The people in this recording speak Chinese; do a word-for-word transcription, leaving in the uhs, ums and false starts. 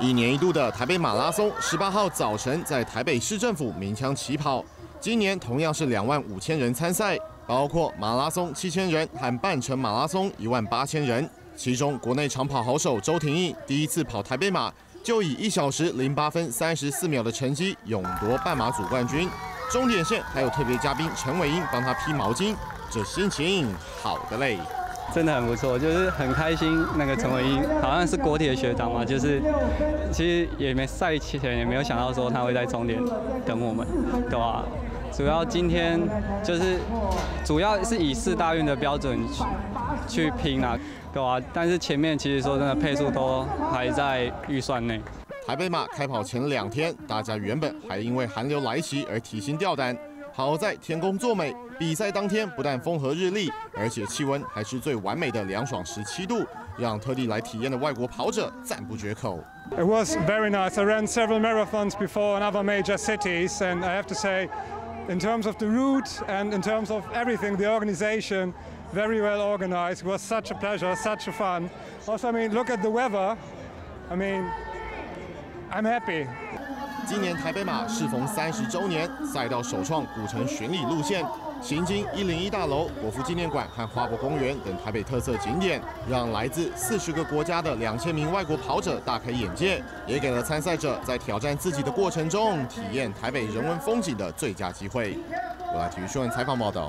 一年一度的台北马拉松，十八号早晨在台北市政府鸣枪起跑。今年同样是两万五千人参赛，包括马拉松七千人和半程马拉松一万八千人。其中，国内长跑好手周廷义第一次跑台北马，就以一小时零八分三十四秒的成绩勇夺半马组冠军。终点线还有特别嘉宾陈伟英帮他披毛巾，这心情好的嘞。 真的很不错，就是很开心。那个陈伟英好像是国铁学长嘛，就是其实也没赛前也没有想到说他会在终点等我们，对吧？主要今天就是主要是以四大运的标准去去拼啊，对吧？但是前面其实说真的配速都还在预算内。 台北马开跑前两天，大家原本还因为寒流来袭而提心吊胆。 好在天公作美，比赛当天不但风和日丽，而且气温还是最完美的凉爽十七度，让特地来体验的外国跑者赞不绝口。 It was very nice. I ran several marathons before in other major cities, and I have to say, in terms of the route and in terms of everything, the organization, very well organized. It was such a pleasure, such a fun. Also, I mean, look at the weather. I mean, I'm happy. 今年台北马适逢三十周年，赛道首创古城巡礼路线，行经一零一大楼、国父纪念馆和花博公园等台北特色景点，让来自四十个国家的两千名外国跑者大开眼界，也给了参赛者在挑战自己的过程中体验台北人文风景的最佳机会。我来体育新闻采访报道。